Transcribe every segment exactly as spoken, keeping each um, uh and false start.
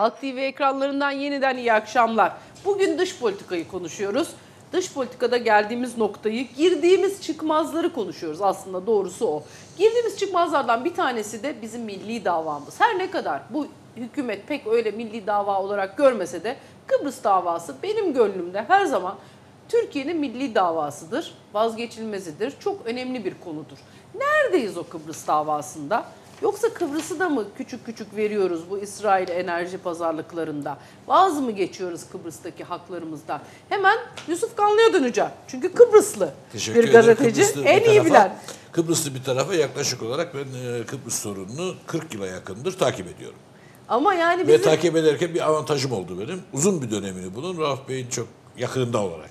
Halk T V ekranlarından yeniden iyi akşamlar. Bugün dış politikayı konuşuyoruz. Dış politikada geldiğimiz noktayı, girdiğimiz çıkmazları konuşuyoruz. Aslında doğrusu o. Girdiğimiz çıkmazlardan bir tanesi de bizim milli davamız. Her ne kadar bu hükümet pek öyle milli dava olarak görmese de Kıbrıs davası benim gönlümde her zaman Türkiye'nin milli davasıdır, vazgeçilmezidir, çok önemli bir konudur. Neredeyiz o Kıbrıs davasında? Yoksa Kıbrıs'ı da mı küçük küçük veriyoruz bu İsrail enerji pazarlıklarında? Vaz mı geçiyoruz Kıbrıs'taki haklarımızdan? Hemen Yusuf Kanlı'ya döneceğim. Çünkü Kıbrıslı Teşekkür bir gazeteci, Kıbrıslı en bir iyi tarafa, bilen. Kıbrıslı bir tarafa yaklaşık olarak ben Kıbrıs sorununu kırk yıla yakındır takip ediyorum. Ama yani Ve bizim... takip ederken bir avantajım oldu benim. Uzun bir dönemini bunun Rauf Bey'in çok yakınında olarak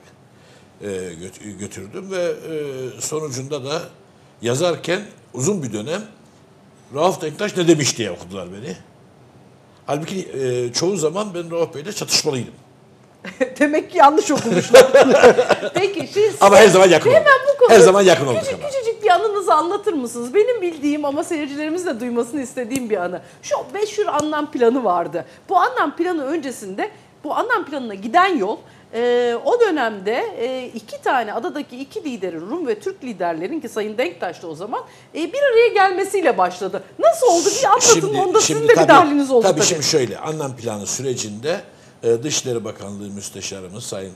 götürdüm ve sonucunda da yazarken uzun bir dönem Rauf Denktaş ne demiş diye okudular beni. Halbuki e, çoğu zaman ben Rauf Bey'le çatışmalıydım. Demek ki yanlış okumuşlar. Peki siz... Ama her zaman yakın hemen olduk. Bu konuda her zaman yakın olduk küçük, ama. Küçücük bir anınızı anlatır mısınız? Benim bildiğim ama seyircilerimiz de duymasını istediğim bir anı. Şu meşhur anlam planı vardı. Bu anlam planı öncesinde, bu anlam planına giden yol... Ee, o dönemde e, iki tane adadaki iki liderin, Rum ve Türk liderlerin ki Sayın Denktaş da o zaman e, bir araya gelmesiyle başladı. Nasıl oldu bir anlatın, şimdi, onda sizin de tabii, bir dahliniz oldu tabii. Tabii şimdi şöyle, anlam planı sürecinde e, Dışişleri Bakanlığı Müsteşarımız Sayın e,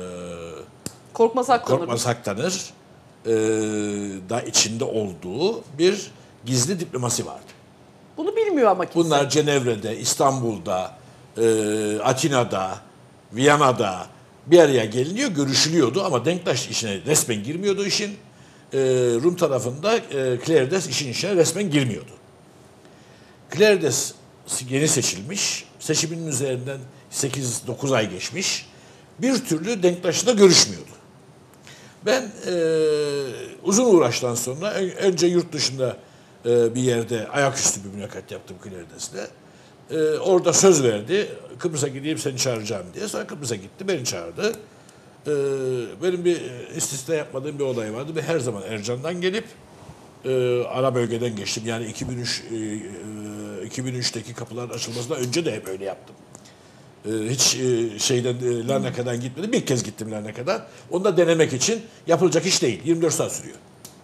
Korkmaz Aktanır, Korkmaz Aktanır e, da içinde olduğu bir gizli diplomasi vardı. Bunu bilmiyor ama kimse. Bunlar Cenevre'de, İstanbul'da, e, Atina'da, Viyana'da bir araya geliniyor, görüşülüyordu ama Denktaş işine resmen girmiyordu işin. Ee, Rum tarafında e, Klerdes işin içine resmen girmiyordu. Klerdes yeni seçilmiş, seçiminin üzerinden sekiz dokuz ay geçmiş. Bir türlü Denktaş'la görüşmüyordu. Ben e, uzun uğraştan sonra önce yurt dışında e, bir yerde ayaküstü bir mülakat yaptım Klerdes'le. Ee, orada söz verdi. Kıbrıs'a gideyim seni çağıracağım diye. Sonra Kıbrıs'a gitti. Beni çağırdı. Ee, benim bir istisna yapmadığım bir olay vardı. Ve her zaman Ercan'dan gelip e, ana bölgeden geçtim. Yani iki bin üç, e, iki bin üçteki kapıların açılmasından önce de hep öyle yaptım. E, hiç e, şeyden e, Larnaka'dan gitmedim. Bir kez gittim Larnaka'dan. Onu da denemek için yapılacak iş değil. yirmi dört saat sürüyor.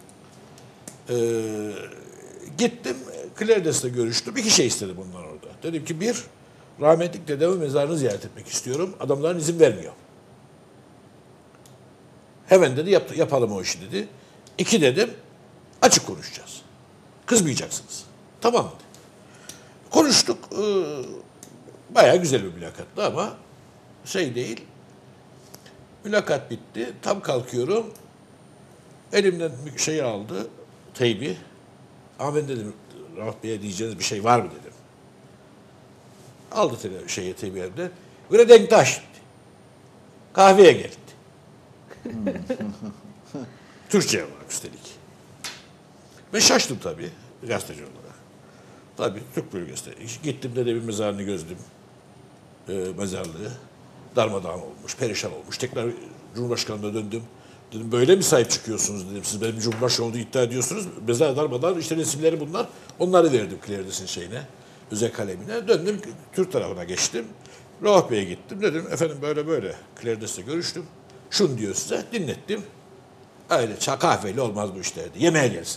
E, gittim. Klerdes'le görüştüm. İki şey istedim bundan orada. Dedim ki bir, rahmetlik dedemin mezarını ziyaret etmek istiyorum. Adamların izin vermiyor. Hemen dedi yap, yapalım o işi dedi. İki dedim, açık konuşacağız. Kızmayacaksınız. Tamam dedi. Konuştuk. E, bayağı güzel bir mülakattı ama şey değil. Mülakat bitti. Tam kalkıyorum. Elimden şeyi aldı. Teybi. Ama ben dedim Rauf Bey'e diyeceğiniz bir şey var mı dedim. Aldı tele, şeyi teybi elimden. Böyle Denktaş dedi. Kahveye geldi. Türkçe olarak üstelik. Ben şaştım tabii gazeteci olarak. Tabii Türk bölgesinde. Gittim dedemin mezarını gözledim. E, mezarlığı. Darmadağın olmuş, perişan olmuş. Tekrar Cumhurbaşkanı'na döndüm. Dedim böyle mi sahip çıkıyorsunuz dedim. Siz benim Cumhurbaşkanı olduğu iddia ediyorsunuz. Mezar darmadağın işte resimleri bunlar. Onları verdim Klerdes'in şeyine. Özel kalemine. Döndüm Türk tarafına geçtim. Rauf Bey'e gittim. Dedim efendim böyle böyle Klerdes'le görüştüm. Şunu diyor size. Dinlettim. Öyle çay kahveyle olmaz bu işler dedi. Yemeğe gelsin.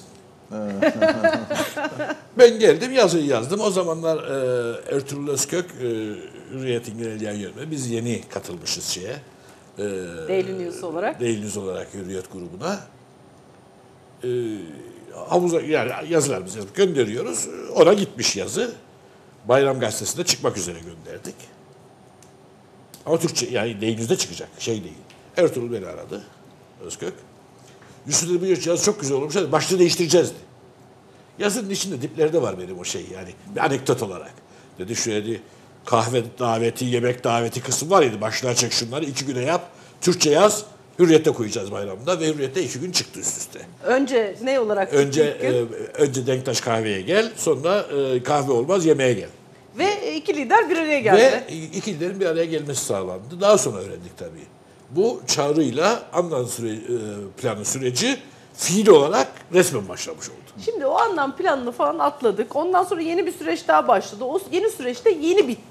Ben geldim yazıyı yazdım. O zamanlar e, Ertuğrul Özkök e, Hürriyet'in genel yayın yönetmeni. Biz yeni katılmışız şeye. E, Daily News olarak. Daily News olarak Hürriyet grubuna. E, havuza yani yazılarımızı yazıp gönderiyoruz. Ona gitmiş yazı. Bayram Gazetesi'nde çıkmak üzere gönderdik. Ama Türkçe yani Daily News'de çıkacak. Şey değil. Ertuğrul beni aradı. Özkök. Yusuf dedi bu yazı çok güzel olmuş. Başlığı değiştireceğiz dedi. Yazının içinde diplerde var benim o şey yani. Bir anekdot olarak. Dedi şöyle dedi, kahve daveti, yemek daveti kısmı var ya başlığa çek şunları iki güne yap. Türkçe yaz. Hürriyet'te koyacağız bayramda ve Hürriyet'te iki gün çıktı üst üste. Önce ne olarak? Önce e, önce Denktaş kahveye gel. Sonra e, kahve olmaz yemeğe gel. Ve iki lider bir araya geldi. Ve iki liderin bir araya gelmesi sağlandı. Daha sonra öğrendik tabii. Bu çağrıyla anlam süre, e, planı süreci fiil olarak resmen başlamış oldu. Şimdi o anlam planını falan atladık. Ondan sonra yeni bir süreç daha başladı. O yeni süreçte yeni bitti.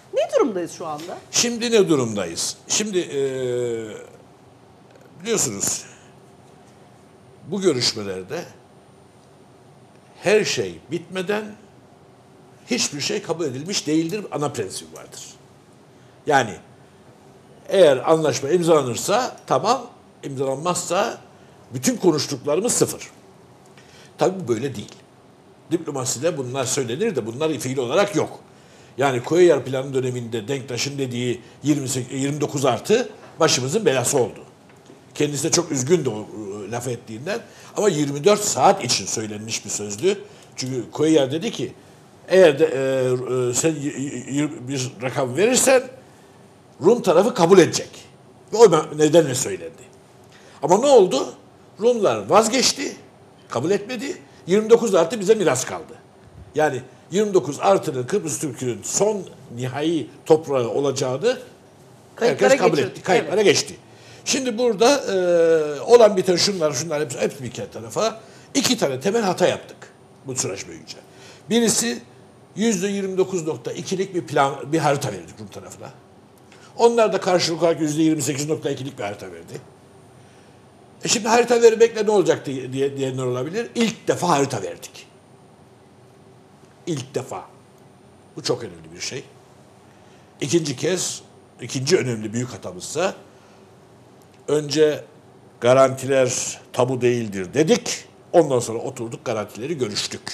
Ne durumdayız şu anda? Şimdi ne durumdayız? Şimdi e, biliyorsunuz bu görüşmelerde her şey bitmeden hiçbir şey kabul edilmiş değildir. Ana prensip vardır. Yani eğer anlaşma imzalanırsa tamam, imzalanmazsa bütün konuştuklarımız sıfır. Tabii böyle değil. Diplomaside bunlar söylenir de bunlar fiil olarak yok. Yani Koyuyar Planı döneminde Denktaş'ın dediği yirmi sekiz, yirmi dokuz artı başımızın belası oldu. Kendisi de çok üzgündü o laf ettiğinden. Ama yirmi dört saat için söylenmiş bir sözdü. Çünkü Koyuyar dedi ki eğer de e, e, sen y- y- bir rakam verirsen Rum tarafı kabul edecek. Ve o nedenle söylendi. Ama ne oldu? Rumlar vazgeçti, kabul etmedi. yirmi dokuz artı bize miras kaldı. Yani yirmi dokuz artının Kıbrıs Türk'ünün son nihai toprağı olacağını Kayıtlara herkes kabul geçirdik, etti. Kayıtlara evet. geçti. Şimdi burada e, olan biten şunlar şunlar hepsi, hepsi bir kere tarafa iki tane temel hata yaptık bu süreç boyunca. Birisi yüzde yirmi dokuz nokta ikilik bir plan, bir harita verdik Rum tarafına. Onlar da karşılık olarak yüzde yirmi sekiz nokta ikilik bir harita verdi. E şimdi harita vermekle ne olacak diye, diye diyenler olabilir. İlk defa harita verdik. İlk defa. Bu çok önemli bir şey. İkinci kez, ikinci önemli büyük hatamızsa önce garantiler tabu değildir dedik. Ondan sonra oturduk garantileri görüştük.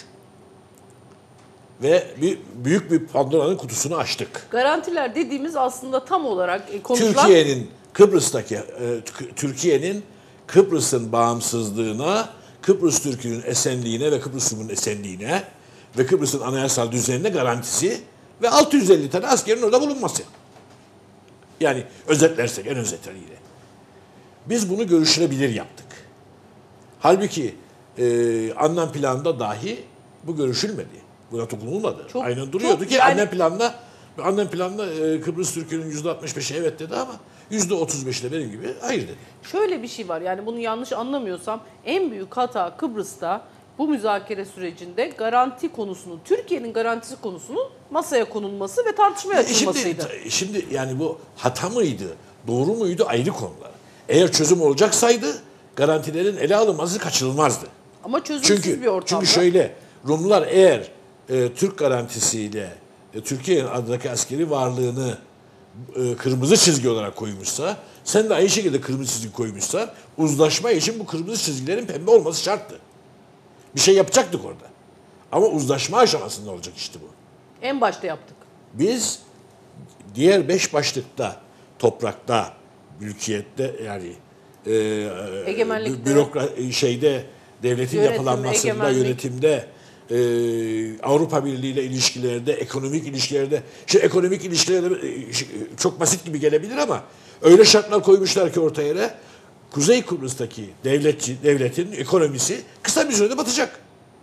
Ve bir büyük bir Pandora'nın kutusunu açtık. Garantiler dediğimiz aslında tam olarak e, konuşulan... Türkiye'nin Kıbrıs'taki e, Türkiye'nin Kıbrıs'ın bağımsızlığına, Kıbrıs Türk'ünün esenliğine ve Kıbrıs Rum'un esenliğine ve Kıbrıs'ın anayasal düzenine garantisi ve altı yüz elli tane askerin orada bulunması. Yani özetlersek en özetleriyle. Biz bunu görüşülebilir yaptık. Halbuki e, Annan planında dahi bu görüşülmedi. Buna dokunulmadı. Çok- Aynen duruyordu çok ki yani- Annan planla Annan planla e, Kıbrıs Türk'ünün yüzde altmış beşi evet dedi ama yüzde otuz beşi de benim gibi hayır dedi. Şöyle bir şey var, yani bunu yanlış anlamıyorsam en büyük hata Kıbrıs'ta bu müzakere sürecinde garanti konusunun, Türkiye'nin garantisi konusunun masaya konulması ve tartışmaya açılmasıydı. Şimdi, şimdi yani bu hata mıydı, doğru muydu ayrı konular. Eğer çözüm olacaksaydı garantilerin ele alınması kaçınılmazdı. Ama çözümsüz Çünkü, bir ortamda. çünkü şöyle Rumlar eğer e, Türk garantisiyle e, Türkiye'nin adındaki askeri varlığını e, kırmızı çizgi olarak koymuşsa, sen de aynı şekilde kırmızı çizgi koymuşsan, uzlaşma için bu kırmızı çizgilerin pembe olması şarttı. Bir şey yapacaktık orada. Ama uzlaşma aşamasında olacak işte bu. En başta yaptık. Biz diğer beş başlıkta, toprakta, mülkiyette yani e, Egemenlikte. bürokra şeyde devletin Yönetim, yapılanmasında, egemenlik. yönetimde, e, Avrupa Birliği ile ilişkilerde, ekonomik ilişkilerde, şey ekonomik ilişkilerde e, şey, çok basit gibi gelebilir ama öyle şartlar koymuşlar ki ortaya yere Kuzey Kıbrıs'taki devletçi devletin ekonomisi kısa bir sürede batacak.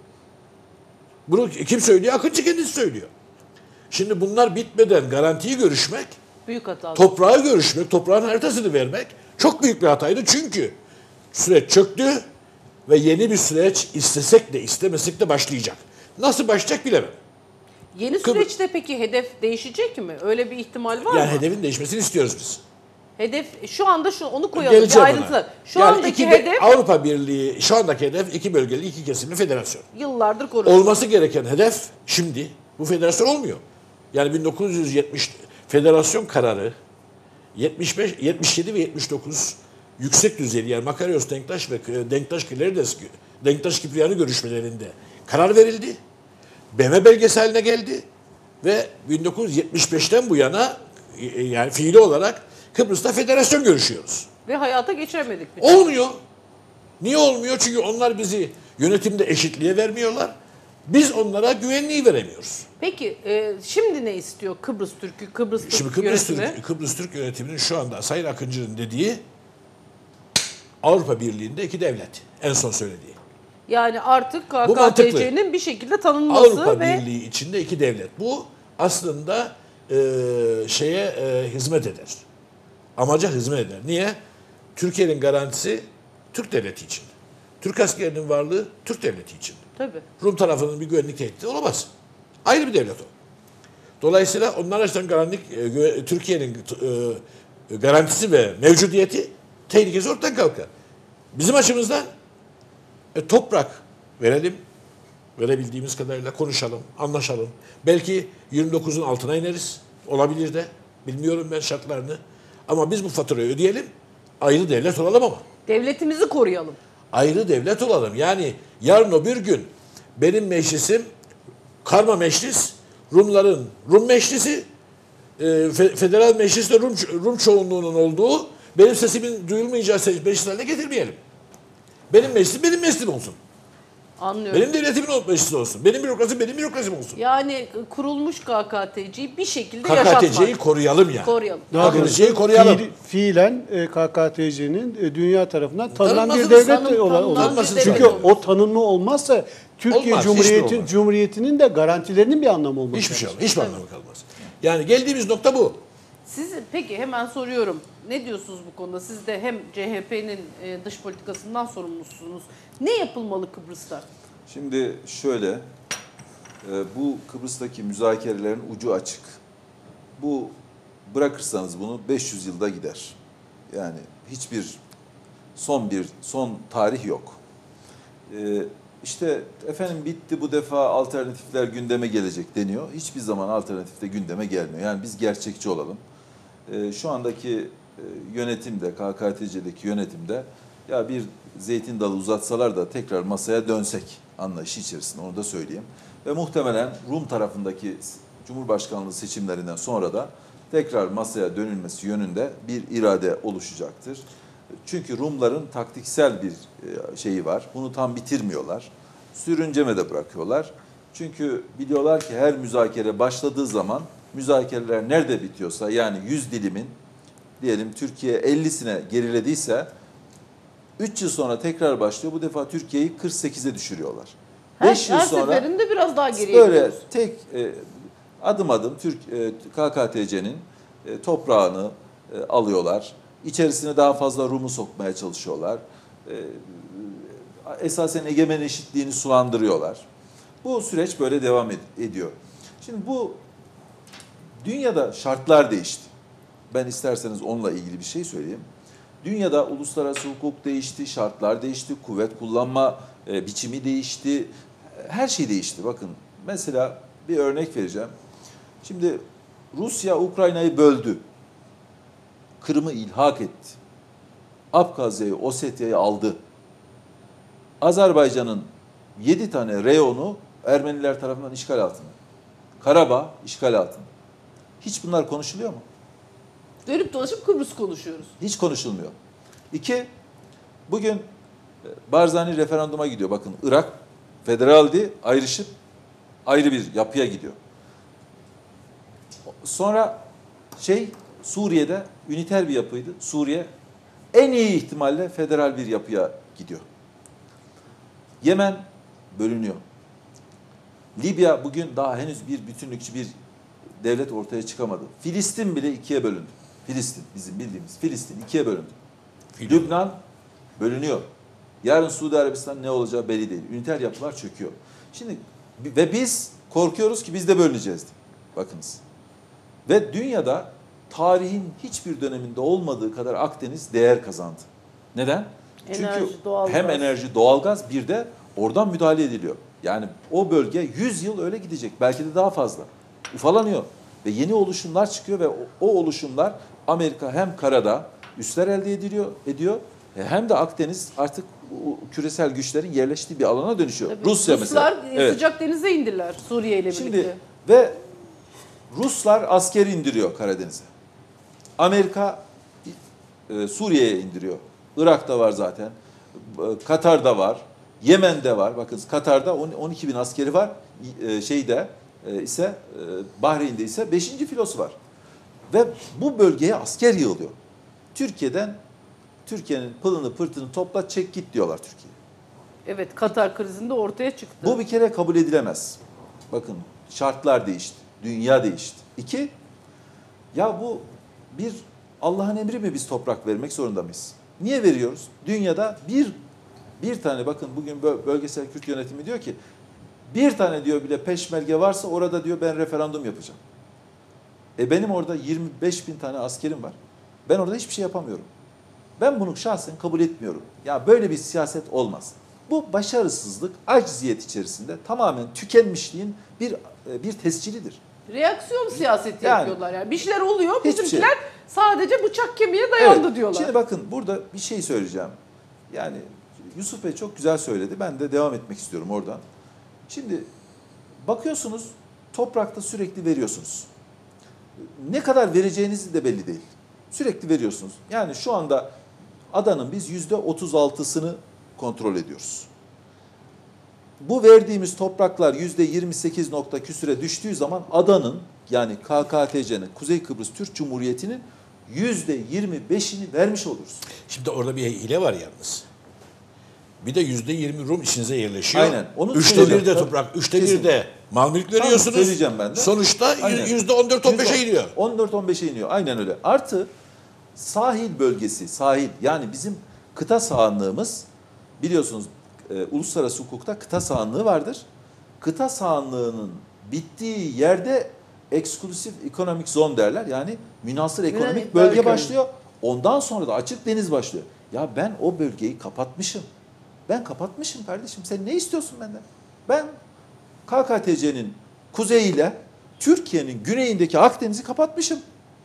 Bunu kim söylüyor? Akıncı kendisi söylüyor. Şimdi bunlar bitmeden garantiyi görüşmek, Büyük hata. toprağı görüşmek, toprağın haritasını vermek çok büyük bir hataydı. Çünkü süreç çöktü ve yeni bir süreç istesek de istemesek de başlayacak. Nasıl başlayacak bilemem. Yeni Kıbr- süreçte peki hedef değişecek mi? Öyle bir ihtimal var Yani mı? hedefin değişmesini istiyoruz biz. Hedef şu anda şu onu koyalım bir Geleceğim ayrıntılı. ona. Şu Yani andaki iki de- hedef Avrupa Birliği şu andaki hedef iki bölgeli, iki kesimli federasyon. yıllardır konuşuyoruz. Olması gereken hedef şimdi bu federasyon olmuyor. Yani bin dokuz yüz yetmiş federasyon kararı yetmiş beş, yetmiş yedi ve yetmiş dokuz yüksek düzeyli yani Makarios Denktaş ve Denktaş Kilerides Denktaş Kipriani görüşmelerinde karar verildi. B M belgeseline geldi ve bin dokuz yüz yetmiş beşten bu yana yani fiili olarak Kıbrıs'ta federasyon görüşüyoruz. Ve hayata geçiremedik. Bir Olmuyor. Niye olmuyor? Çünkü onlar bizi yönetimde eşitliğe vermiyorlar. Biz onlara güvenliği veremiyoruz. Peki e, şimdi ne istiyor Kıbrıs Türk'ü, Kıbrıs Türk Şimdi Kıbrıs yönetimi? Türk, Kıbrıs Türk yönetiminin şu anda Sayın Akıncı'nın dediği Avrupa Birliği'nde iki devlet. En son söylediği. Yani artık Bu K K T C'nin bir şekilde tanınması Avrupa ve Birliği içinde iki devlet. Bu aslında e, şeye e, hizmet eder. Amaca hizmet eder. Niye? Türkiye'nin garantisi Türk devleti için. Türk askerinin varlığı Türk devleti için. tabii. Rum tarafının bir güvenlik tehdidi olamaz. Ayrı bir devlet o. Dolayısıyla onlar açısından garantik, e, Türkiye'nin e, garantisi ve mevcudiyeti tehlikesi ortadan kalkar. Bizim açımızdan e, toprak verelim, verebildiğimiz kadarıyla konuşalım, anlaşalım. Belki yirmi dokuzun altına ineriz, olabilir de, bilmiyorum ben şartlarını. Ama biz bu faturayı ödeyelim, ayrı devlet olalım ama. Devletimizi koruyalım. Ayrı devlet olalım. Yani yarın o bir gün benim meclisim karma meclis, Rumların Rum meclisi, e, federal mecliste Rum, Rum çoğunluğunun olduğu, benim sesimin duyulmayacağı meclis haline getirmeyelim. Benim meclisim benim meclisim olsun. Anlıyorum. Benim devletimin meclisi olsun. Benim bürokrasim benim bürokrasim olsun. Yani kurulmuş K K T C'yi bir şekilde K K T C'yi yaşatmak. koruyalım yani. Koruyalım. K K T C'yi koruyalım. Fiil, fiilen e, K K T C'nin e, dünya tarafından tanınan Tanınmasın, bir devlet tanım- olan tanınan olan. bir Çünkü devlet olması. o tanınma olmazsa Türkiye Olmaz, hiçbir Cumhuriyeti olmaz. Cumhuriyeti'nin de garantilerinin bir anlamı olmaz. Hiçbir şey olmaz. Hiçbir anlamı kalmaz. Yani geldiğimiz nokta bu. Siz peki hemen soruyorum. Ne diyorsunuz bu konuda? Siz de hem C H P'nin e, dış politikasından sorumlusunuz. Ne yapılmalı Kıbrıs'ta? Şimdi şöyle, e, bu Kıbrıs'taki müzakerelerin ucu açık. Bu bırakırsanız bunu beş yüz yılda gider. Yani hiçbir son bir son tarih yok. E, işte efendim bitti bu defa alternatifler gündeme gelecek deniyor. Hiçbir zaman alternatif de gündeme gelmiyor. Yani biz gerçekçi olalım. E, şu andaki e, yönetimde, K K T C'deki yönetimde ya bir zeytin dalı uzatsalar da tekrar masaya dönsek anlayışı içerisinde, onu da söyleyeyim. Ve muhtemelen Rum tarafındaki Cumhurbaşkanlığı seçimlerinden sonra da tekrar masaya dönülmesi yönünde bir irade oluşacaktır. Çünkü Rumların taktiksel bir şeyi var. Bunu tam bitirmiyorlar. Sürünceme de bırakıyorlar. Çünkü biliyorlar ki her müzakere başladığı zaman müzakereler nerede bitiyorsa, yani yüz dilimin diyelim Türkiye ellisine gerilediyse üç yıl sonra tekrar başlıyor. Bu defa Türkiye'yi kırk sekize düşürüyorlar. Her, beş yıl her sonra seferinde biraz daha geriye böyle gidiyoruz. tek e, adım adım Türk e, K K T C'nin e, toprağını e, alıyorlar. İçerisine daha fazla Rum'u sokmaya çalışıyorlar. E, esasen egemen eşitliğini sulandırıyorlar. Bu süreç böyle devam ed- ediyor. Şimdi bu dünyada şartlar değişti. Ben isterseniz onunla ilgili bir şey söyleyeyim. Dünyada uluslararası hukuk değişti, şartlar değişti, kuvvet kullanma e, biçimi değişti. Her şey değişti. Bakın mesela bir örnek vereceğim. Şimdi Rusya Ukrayna'yı böldü. Kırım'ı ilhak etti. Abkazya'yı, Osetya'yı aldı. Azerbaycan'ın yedi tane reyonu Ermeniler tarafından işgal altında. Karabağ işgal altında. Hiç bunlar konuşuluyor mu? Dönüp dolaşıp Kıbrıs konuşuyoruz. Hiç konuşulmuyor. İki, bugün Barzani referanduma gidiyor. Bakın Irak federaldi, ayrışıp ayrı bir yapıya gidiyor. Sonra şey Suriye'de üniter bir yapıydı. Suriye en iyi ihtimalle federal bir yapıya gidiyor. Yemen bölünüyor. Libya bugün daha henüz bir bütünlükçü bir devlet ortaya çıkamadı. Filistin bile ikiye bölündü. Filistin, bizim bildiğimiz Filistin ikiye bölündü. Filistin. Lübnan bölünüyor. Yarın Suudi Arabistan ne olacağı belli değil. Üniter yapılar çöküyor. Şimdi ve biz korkuyoruz ki biz de bölüneceğiz. Bakınız. Ve dünyada tarihin hiçbir döneminde olmadığı kadar Akdeniz değer kazandı. Neden? Enerji, Çünkü doğalgaz. hem enerji, doğalgaz, bir de oradan müdahale ediliyor. Yani o bölge yüz yıl öyle gidecek. Belki de daha fazla. Ufalanıyor. Ve yeni oluşumlar çıkıyor ve o, o oluşumlar Amerika hem karada üsler elde ediliyor, ediyor hem de Akdeniz artık küresel güçlerin yerleştiği bir alana dönüşüyor. Tabii, Rusya Ruslar mesela. Evet. sıcak denize indiler Suriye ile Şimdi birlikte. ve Ruslar askeri indiriyor Karadeniz'e. Amerika e, Suriye'ye indiriyor. Irak'ta var zaten. E, Katar'da var. Yemen'de var. Bakın Katar'da on iki bin askeri var. E, şeyde e, ise e, Bahreyn'de ise beşinci filosu var. Ve bu bölgeye asker yığılıyor. Türkiye'den Türkiye'nin pılını pırtını topla çek git diyorlar Türkiye'ye. Evet, Katar krizinde ortaya çıktı. Bu bir kere kabul edilemez. Bakın şartlar değişti. Dünya değişti. İki, ya bu bir Allah'ın emri mi biz toprak vermek zorunda mıyız? Niye veriyoruz? Dünyada bir bir tane bakın bugün bölgesel Kürt yönetimi diyor ki bir tane diyor bile peşmerge varsa orada diyor ben referandum yapacağım. E benim orada yirmi beş bin tane askerim var. Ben orada hiçbir şey yapamıyorum. Ben bunu şahsen kabul etmiyorum. Ya böyle bir siyaset olmaz. Bu başarısızlık, acziyet içerisinde tamamen tükenmişliğin bir bir tescilidir. Reaksiyon siyaseti Yani, yapıyorlar yani. Bir şeyler oluyor. hiçbir Bizimkiler şey. sadece bıçak kemiğe dayandı Evet, diyorlar. Şimdi bakın burada bir şey söyleyeceğim. Yani Yusuf Bey çok güzel söyledi. Ben de devam etmek istiyorum oradan. Şimdi bakıyorsunuz toprakta sürekli veriyorsunuz. Ne kadar vereceğiniz de belli değil. Sürekli veriyorsunuz. Yani şu anda adanın biz yüzde otuz altısını kontrol ediyoruz. Bu verdiğimiz topraklar yüzde yirmi sekiz nokta küsüre düştüğü zaman adanın yani K K T C'nin Kuzey Kıbrıs Türk Cumhuriyeti'nin yüzde yirmi beşini vermiş oluruz. Şimdi orada bir hile var yalnız. Bir de yüzde yirmi Rum içinize yerleşiyor. Aynen, onu Üçte söyleyeceğim. bir de Tabii, toprak, üçte kesin. bir de mal mülk Tamam, veriyorsunuz. söyleyeceğim ben de. Sonuçta Aynen. yüzde on dört on beşe iniyor. on dört on beşe iniyor. Aynen öyle. Artı sahil bölgesi, sahil yani bizim kıta sahanlığımız biliyorsunuz e, uluslararası hukukta kıta sahanlığı vardır. Kıta sahanlığının bittiği yerde eksklusif ekonomik zon derler. Yani münhasır ekonomik Münhasır bölge bölge. başlıyor. Ondan sonra da açık deniz başlıyor. Ya ben o bölgeyi kapatmışım. Ben kapatmışım kardeşim. Sen ne istiyorsun benden? Ben K K T C'nin kuzeyiyle Türkiye'nin güneyindeki Akdeniz'i kapatmışım.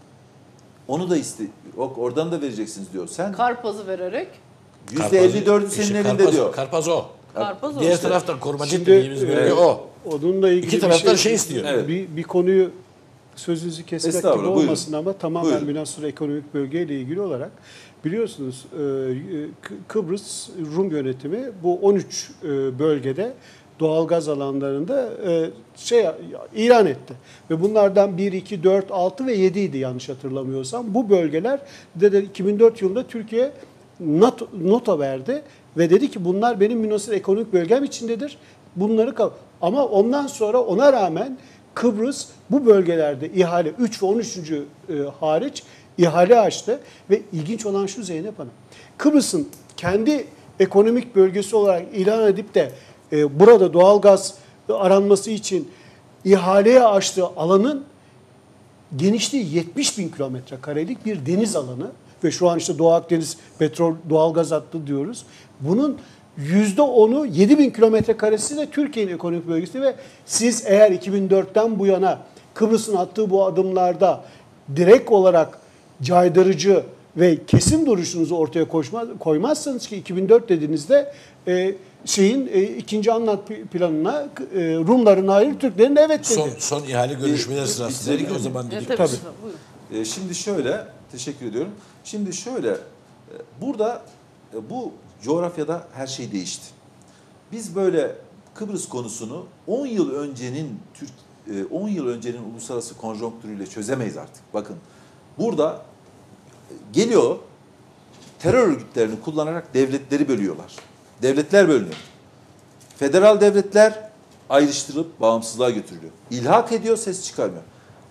Onu da iste, oradan da vereceksiniz diyor. Sen Karpazı vererek. yüzde elli dördü senin işte elinde Karpaz, diyor. Karpaz o. Karpaz Diğer olsun. taraftan korumacı Şimdi, dediğimiz bölge evet. o. Onunla ilgili İki bir taraftan şey istiyor. Evet. Bir, bir konuyu sözünüzü kesmek gibi Estağfurullah, buyurun. olmasın ama tamamen Buyurun. münhasır ekonomik bölgeyle ilgili olarak biliyorsunuz e, Kı- Kıbrıs Rum yönetimi bu on üç e, bölgede doğalgaz alanlarında e, şey ilan etti. Ve bunlardan bir, iki, dört, altı ve yedi idi yanlış hatırlamıyorsam. Bu bölgeler de, de iki bin dört yılında Türkiye not, nota verdi ve dedi ki bunlar benim münhasır ekonomik bölgem içindedir. Bunları kal- ama ondan sonra ona rağmen Kıbrıs bu bölgelerde ihale üç ve on üçüncü E, hariç ihale açtı ve ilginç olan şu Zeynep Hanım. Kıbrıs'ın kendi ekonomik bölgesi olarak ilan edip de e, burada doğalgaz aranması için ihaleye açtığı alanın genişliği yetmiş bin kilometre karelik bir deniz alanı ve şu an işte Doğu Akdeniz petrol doğalgaz hattı diyoruz. Bunun yüzde onu yedi bin kilometre karesi de Türkiye'nin ekonomik bölgesi ve siz eğer iki bin dörtten bu yana Kıbrıs'ın attığı bu adımlarda direkt olarak caydırıcı ve kesin duruşunuzu ortaya koşma, koymazsanız ki iki bin dört dediğinizde e, şeyin e, ikinci anlat planına e, Rumların hayır, Türklerin evet dedi. Son, son ihale görüşmeleri Bir- sırasında bir- dedik o zaman Ya, dedik. tabii. Tabii. Buyurun. E, şimdi şöyle, teşekkür ediyorum. Şimdi şöyle, e, burada e, bu coğrafyada her şey değişti. Biz böyle Kıbrıs konusunu on yıl öncenin Türk e, on yıl öncenin uluslararası konjonktürüyle çözemeyiz artık. Bakın burada e, geliyor terör örgütlerini kullanarak devletleri bölüyorlar. Devletler bölünüyor. Federal devletler ayrıştırılıp bağımsızlığa götürülüyor. İlhak ediyor, ses çıkarmıyor.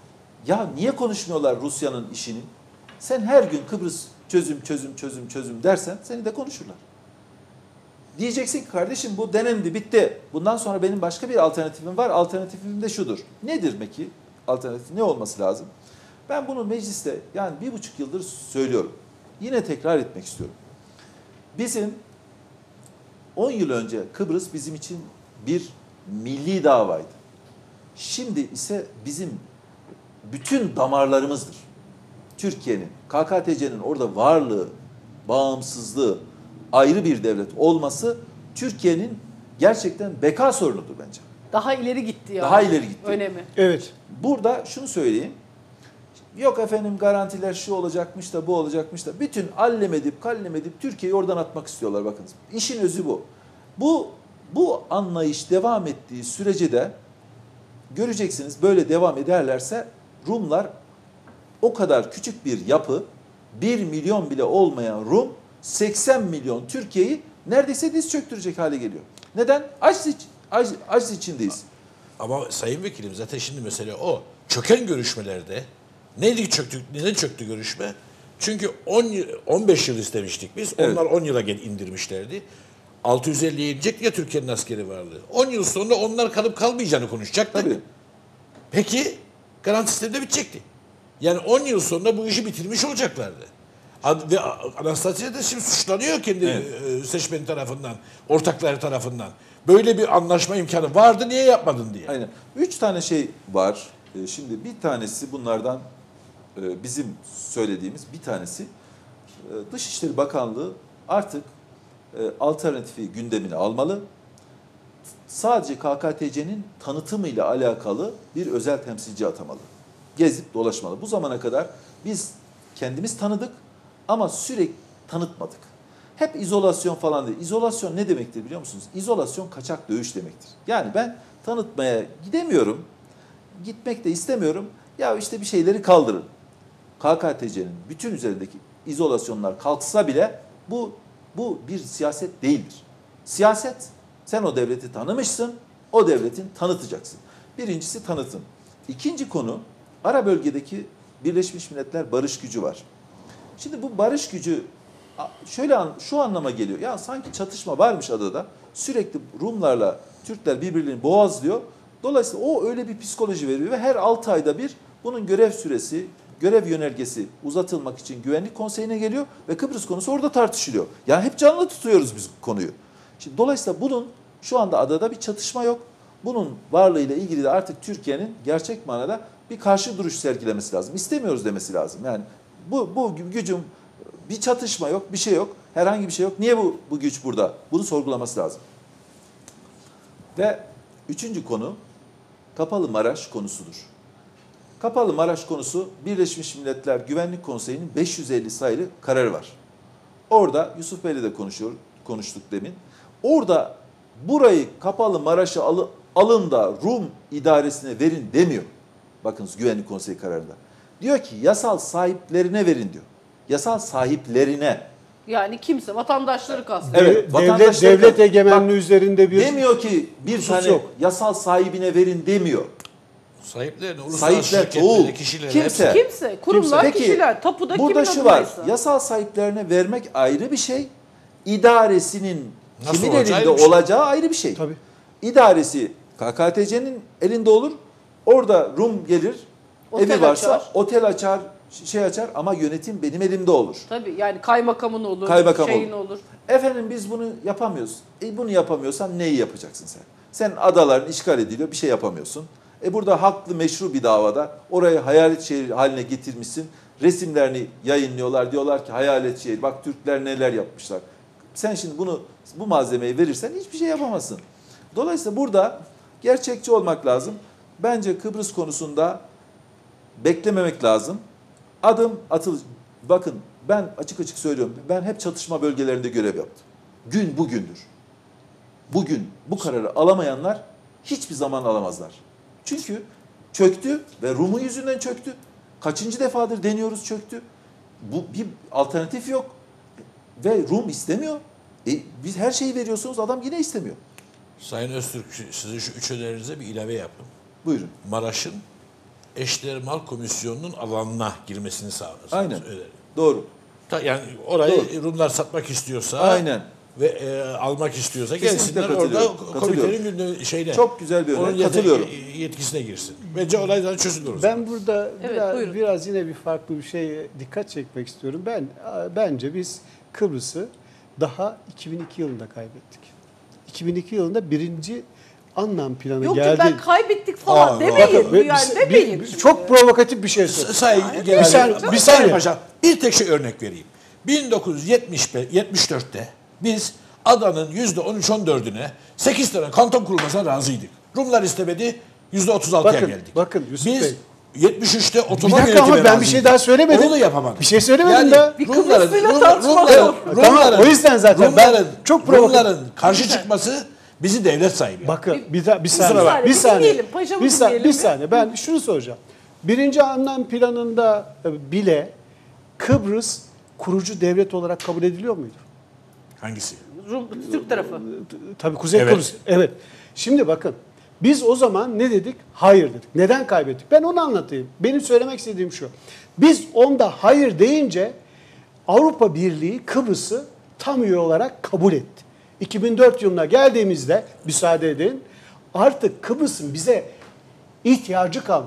Ya niye konuşmuyorlar Rusya'nın işini? Sen her gün Kıbrıs çözüm, çözüm, çözüm, çözüm dersen seni de konuşurlar. Diyeceksin ki kardeşim bu denendi, bitti. Bundan sonra benim başka bir alternatifim var. Alternatifim de şudur. Nedir peki? Alternatif ne olması lazım? Ben bunu mecliste yani bir buçuk yıldır söylüyorum. Yine tekrar etmek istiyorum. Bizim on yıl önce Kıbrıs bizim için bir milli davaydı. Şimdi ise bizim bütün damarlarımızdır. Türkiye'nin, K K T C'nin orada varlığı, bağımsızlığı, ayrı bir devlet olması Türkiye'nin gerçekten beka sorunudur bence. Daha ileri gitti ya. Daha ileri gitti. Önemi. Evet. Burada şunu söyleyeyim. Yok efendim garantiler şu olacakmış da bu olacakmış da bütün allem edip kallem edip Türkiye'yi oradan atmak istiyorlar bakınız. İşin özü bu. Bu bu anlayış devam ettiği sürece de göreceksiniz böyle devam ederlerse Rumlar o kadar küçük bir yapı bir milyon bile olmayan Rum seksen milyon Türkiye'yi neredeyse diz çöktürecek hale geliyor. Neden? Aciz, aciz, aciz içindeyiz. Ama Sayın Vekilim zaten şimdi mesele o. Çöken görüşmelerde neydi çöktü, neden çöktü görüşme? Çünkü on, on beş yıl istemiştik biz. Evet. Onlar on yıla gel indirmişlerdi. altı yüz elliye inecek ya Türkiye'nin askeri vardı. on yıl sonra onlar kalıp kalmayacağını konuşacaktık. Tabii. Peki garanti sistemi de bitecekti. Yani on yıl sonra bu işi bitirmiş olacaklardı. Ad- Ve Anastasya da şimdi suçlanıyor kendi Evet. e, seçmeni tarafından, ortakları tarafından. Böyle bir anlaşma imkanı vardı, niye yapmadın diye. Aynen. Üç tane şey var. Ee, Şimdi bir tanesi bunlardan e, bizim söylediğimiz bir tanesi e, Dışişleri Bakanlığı artık e, alternatifi gündemine almalı. Sadece K K T C'nin tanıtımıyla alakalı bir özel temsilci atamalı. Gezip dolaşmalı. Bu zamana kadar biz kendimiz tanıdık ama sürekli tanıtmadık. Hep izolasyon falan değil. İzolasyon ne demektir biliyor musunuz? İzolasyon kaçak dövüş demektir. Yani ben tanıtmaya gidemiyorum, gitmek de istemiyorum. Ya işte bir şeyleri kaldırın. K K T C'nin bütün üzerindeki izolasyonlar kalksa bile bu bu bir siyaset değildir. Siyaset, sen o devleti tanımışsın, o devletin tanıtacaksın. Birincisi tanıtım. İkinci konu, ara bölgedeki Birleşmiş Milletler barış gücü var. Şimdi bu barış gücü şöyle an, şu anlama geliyor. Ya sanki çatışma varmış adada. Sürekli Rumlarla Türkler birbirlerini boğazlıyor. Dolayısıyla o öyle bir psikoloji veriyor ve her altı ayda bir bunun görev süresi, görev yönergesi uzatılmak için Güvenlik Konseyi'ne geliyor ve Kıbrıs konusu orada tartışılıyor. Yani hep canlı tutuyoruz biz konuyu. Şimdi dolayısıyla bunun şu anda adada bir çatışma yok. Bunun varlığıyla ilgili de artık Türkiye'nin gerçek manada bir karşı duruş sergilemesi lazım. İstemiyoruz demesi lazım. Yani bu bu gücün bir çatışma yok, bir şey yok, herhangi bir şey yok. Niye bu bu güç burada? Bunu sorgulaması lazım. Ve üçüncü konu Kapalı Maraş konusudur. Kapalı Maraş konusu Birleşmiş Milletler Güvenlik Konseyi'nin beş yüz elli sayılı kararı var. Orada Yusuf Bey'le de konuşuyor, konuştuk demin. Orada burayı Kapalı Maraş'a alı, alın da Rum idaresine verin demiyor. Bakınız Güvenlik Konseyi kararında. Diyor ki yasal sahiplerine verin diyor. Yasal sahiplerine. Yani kimse, vatandaşları kastediyor. Evet, devlet, vatandaşlar devlet da- egemenliği bak, üzerinde bir Demiyor ki bir husus tane yok. yasal sahibine verin demiyor. Sahiplerine, uluslararası Sahipler şirketlere, çoğu. kişilere, Kimse. hepsi- Kimse, kurumlar, Peki, kişiler, tapuda burada kimin şu var. adınaysa. Yasal sahiplerine vermek ayrı bir şey. İdaresinin Nasıl kimin olacağı elinde ayrı bir şey. olacağı ayrı bir şey. Tabii. İdaresi K K T C'nin elinde olur. Orada Rum gelir. Otel evi varsa açar. otel açar, şey açar ama yönetim benim elimde olur. Tabii yani kaymakamın olur, Kaymakam şeyin olur. olur. Efendim biz bunu yapamıyoruz. E bunu yapamıyorsan neyi yapacaksın sen? Sen adaların işgal ediliyor, bir şey yapamıyorsun. E burada haklı meşru bir davada orayı hayalet şehir haline getirmişsin. Resimlerini yayınlıyorlar. Diyorlar ki hayalet şehir. Bak Türkler neler yapmışlar. Sen şimdi bunu bu malzemeyi verirsen hiçbir şey yapamazsın. Dolayısıyla burada gerçekçi olmak lazım. Bence Kıbrıs konusunda beklememek lazım. Adım atıl. Bakın ben açık açık söylüyorum. Ben hep çatışma bölgelerinde görev yaptım. Gün bugündür. Bugün bu kararı alamayanlar hiçbir zaman alamazlar. Çünkü çöktü ve Rum'un yüzünden çöktü. Kaçıncı defadır deniyoruz çöktü. Bu bir alternatif yok. Ve Rum istemiyor. E, biz her şeyi veriyorsunuz adam yine istemiyor. Sayın Öztürk, size şu üç önerinize bir ilave yapın. Buyurun. Maraş'ın Eşdeğermal Komisyonu'nun alanına girmesini sağlasınız. Aynen. Öyle. Doğru. Ta- Yani orayı Doğru. Rumlar satmak istiyorsa Aynen. ve e, almak istiyorsa Kesinlikle gelsinler orada katılıyorum. komitenin gündemi şeyine. Çok güzel bir onun örnek. yete- Katılıyorum. yetkisine girsin. Bence olaylar çözülür o zaman. Ben burada Evet, biraz, buyurun. biraz yine bir farklı bir şeye dikkat çekmek istiyorum. Ben bence biz Kıbrıs'ı daha iki bin iki yılında kaybettik. iki bin iki yılında birinci anlam planı Yok geldi. ki ben kaybettik falan Aa, demeyin. Bakın, bir- yani bir- demeyin. bir- çok provokatif bir şey söylüyorum. Sayın Bir Genel saniye, bir bir saniye saniye. paşa. Bir tek şey örnek vereyim. bin dokuz yüz yetmiş dörtte biz adanın yüzde on üç on dördüne sekiz tane kanton kurulmasına razıydık. Rumlar istemedi, yüzde otuz altıya Bakın, geldik. bakın Yusuf biz Bey. yetmiş üçte Bir otonom dakika ama yönetimine ben bir şey razıydık. daha söylemedim. Onu da yapamadık. Bir şey söylemedim yani daha. Bir Rumların, Kıbrıs'ıyla Rum- tartışma Rumların, yok. Tamam, Rumların- o yüzden zaten ben Rumların, çok provokatif- Rumların karşı çıkması bizi devlet sahibi. Bakın bir, da, bir saniye, saniye. bir Bir saniye. dinleyelim, paşamı Bir, sa- dinleyelim bir bir. saniye. Ben şunu soracağım. Birinci anlam planında bile Kıbrıs kurucu devlet olarak kabul ediliyor muydu? Hangisi? Rum, Türk tarafı. Tabii Kuzey Evet. Kıbrıs. Evet. Şimdi bakın. Biz o zaman ne dedik? Hayır dedik. Neden kaybettik? Ben onu anlatayım. Benim söylemek istediğim şu. Biz onda hayır deyince Avrupa Birliği Kıbrıs'ı tam üye olarak kabul etti. iki bin dört yılına geldiğimizde müsaade edin. Artık Kıbrıs'ın bize ihtiyacı kalmadı.